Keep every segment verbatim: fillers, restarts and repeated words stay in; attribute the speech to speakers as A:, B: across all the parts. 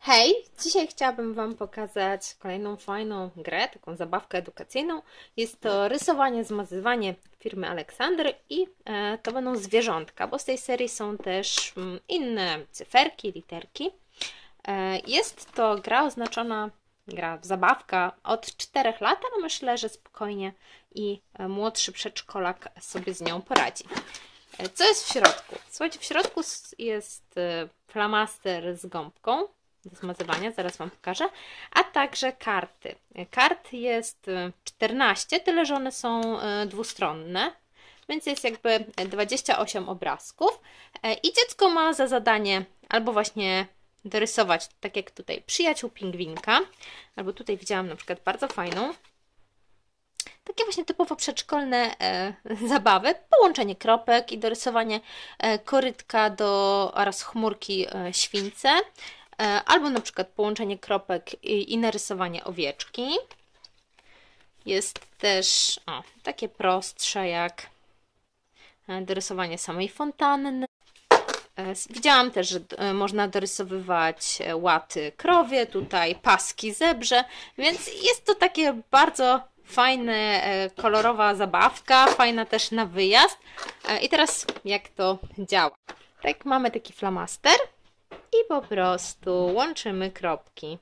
A: Hej! Dzisiaj chciałabym Wam pokazać kolejną fajną grę, taką zabawkę edukacyjną. Jest to rysowanie, zmazywanie firmy Aleksander i e, to będą zwierzątka, bo z tej serii są też mm, inne cyferki, literki. E, jest to gra oznaczona, gra zabawka od czterech lat, ale myślę, że spokojnie i e, młodszy przedszkolak sobie z nią poradzi. E, co jest w środku? Słuchajcie, w środku jest e, flamaster z gąbką do zmazywania, zaraz Wam pokażę, a także karty. Kart jest czternaście, tyle że one są dwustronne, więc jest jakby dwadzieścia osiem obrazków i dziecko ma za zadanie albo właśnie dorysować, tak jak tutaj, przyjaciół pingwinka, albo tutaj widziałam na przykład bardzo fajną, takie właśnie typowo przedszkolne e, zabawy, połączenie kropek i dorysowanie e, korytka do, oraz chmurki e, śwince, albo na przykład połączenie kropek i, i narysowanie owieczki. Jest też o, takie prostsze jak dorysowanie samej fontanny. Widziałam też, że można dorysowywać łaty krowie, tutaj paski zebrze, więc jest to takie bardzo fajne, kolorowa zabawka, fajna też na wyjazd. I teraz jak to działa? Tak, mamy taki flamaster. I po prostu łączymy kropki.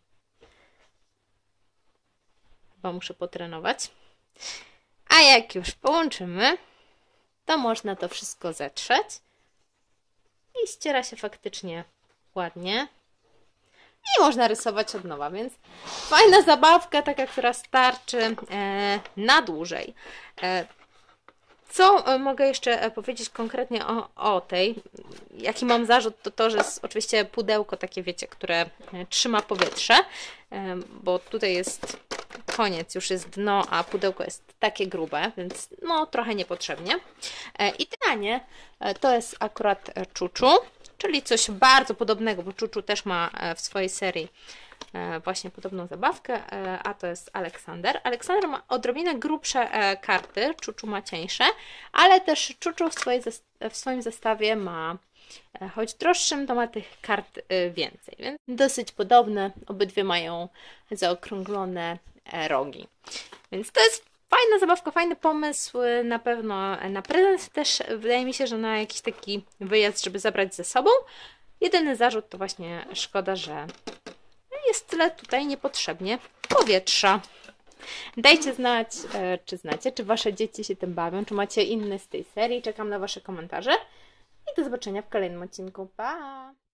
A: Chyba muszę potrenować. A jak już połączymy, to można to wszystko zetrzeć. I ściera się faktycznie ładnie. I można rysować od nowa, więc fajna zabawka, taka, która starczy e, na dłużej. E, Co mogę jeszcze powiedzieć konkretnie o, o tej? Jaki mam zarzut, to to, że jest oczywiście pudełko takie, wiecie, które trzyma powietrze, bo tutaj jest koniec, już jest dno, a pudełko jest takie grube, więc no trochę niepotrzebnie. I pytanie, to jest akurat Czuczu, czyli coś bardzo podobnego, bo Czuczu też ma w swojej serii właśnie podobną zabawkę, a to jest Aleksander. Aleksander ma odrobinę grubsze karty, Czuczu ma cieńsze, ale też Czuczu w, swojej, w swoim zestawie ma, choć droższym, to ma tych kart więcej, więc dosyć podobne, obydwie mają zaokrąglone rogi. Więc to jest fajna zabawka, fajny pomysł, na pewno na prezent też, wydaje mi się, że na jakiś taki wyjazd, żeby zabrać ze sobą. Jedyny zarzut to właśnie szkoda, że jest tyle tutaj niepotrzebnie powietrza. Dajcie znać, czy znacie, czy Wasze dzieci się tym bawią, czy macie inne z tej serii. Czekam na Wasze komentarze i do zobaczenia w kolejnym odcinku. Pa!